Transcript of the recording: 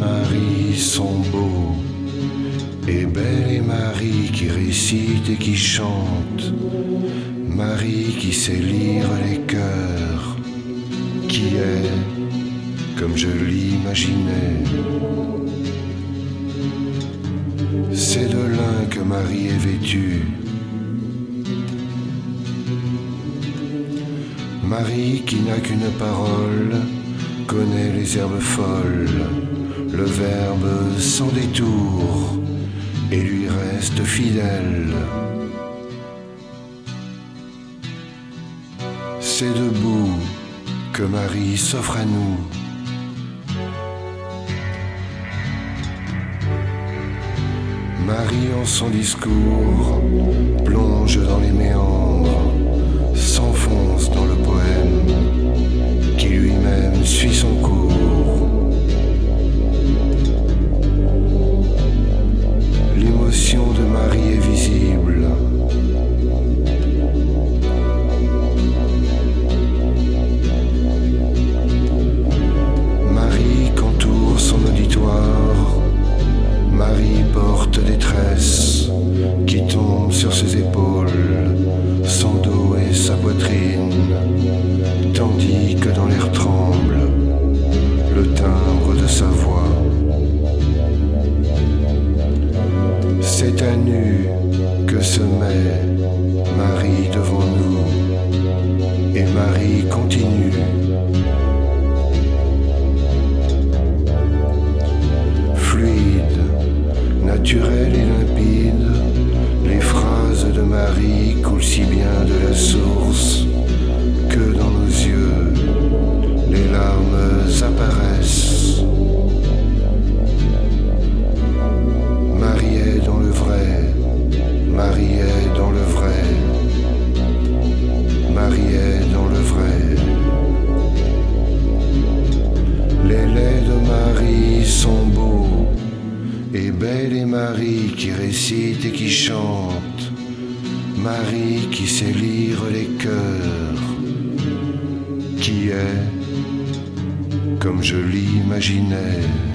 Marie sont beaux, et belle est Marie qui récite et qui chante, Marie qui sait lire les cœurs, qui est comme je l'imaginais. C'est de lin que Marie est vêtue, Marie qui n'a qu'une parole, connaît les herbes folles, le verbe sans détour, et lui reste fidèle. C'est debout que Marie s'offre à nous. Marie en son discours plonge dans les méandres, s'enfonce dans le poème qui lui-même suit son cours. L'émotion de Marie est visible. Marie qu'entoure son auditoire, Marie porte des tresses qui tombent sur ses épaules, son dos et sa poitrine, tandis que dans l'air tremble le timbre de sa voix. C'est à nu que se met Marie devant nous, et Marie continue. Fluide, naturel et limpide, les phrases de Marie coulent si bien de la source que dans nos yeux les larmes apparaissent. Marie est dans le vrai, Marie est dans le vrai, Marie est dans le vrai. Les laits de Marie sont beaux, et belle est Marie qui récite et qui chante, Marie qui sait lire les cœurs, qui est comme je l'imaginais.